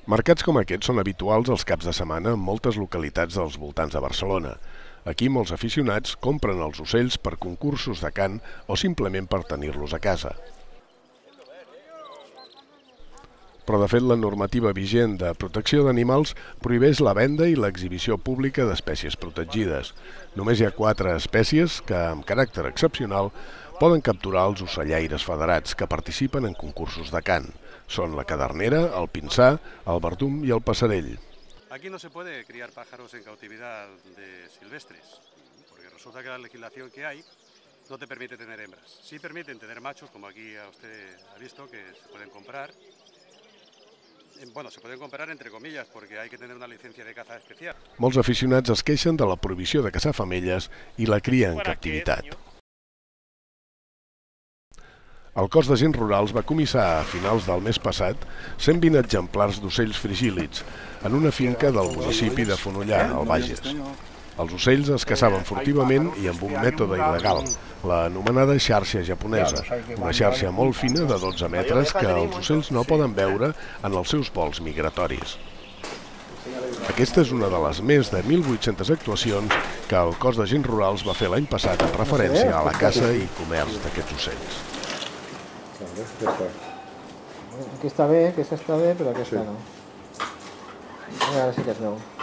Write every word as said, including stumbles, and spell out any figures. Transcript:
Mercats com aquests són habituals els caps de setmana en moltes localitats dels voltants de Barcelona. Aquí molts aficionats compren els ocells per concursos de cant o simplement per tenir-los a casa. Però de fet la normativa vigent de protecció d'animals prohibeix la venda i l'exhibició pública d'espècies protegides. Només hi ha quatre espècies que, amb caràcter excepcional, poden capturar els ocellaires federats que participen en concursos de cant. Són la cadernera, el pinsà, el verdum i el passerell. Aquí no se puede criar pájaros en cautividad de silvestres, porque resulta que la legislación que hay no te permite tener hembras. Sí permiten tener machos, como aquí usted ha visto, que se pueden comprar. Bueno, se pueden comprar entre comillas, porque hay que tener una licencia de caza especial. Molts aficionats es queixen de la prohibició de caçar femelles i la cria en captivitat. El Cos d'Agents Rurals va comissar a finals del mes passat cent vint exemplars d'ocells frigílids en una finca del municipi de Fonollar, al Bages. Els ocells es caçaven furtivament i amb un mètode il·legal, la anomenada xarxa japonesa, una xarxa molt fina de dotze metres que els ocells no poden veure en els seus vols migratoris. Aquesta és una de les més de mil vuit-centes actuacions que el Cos d'Agents Rurals va fer l'any passat en referència a la caça i comerç d'aquests ocells. Aquí està bé, aquesta està bé, però aquesta no. Ara sí que és nou.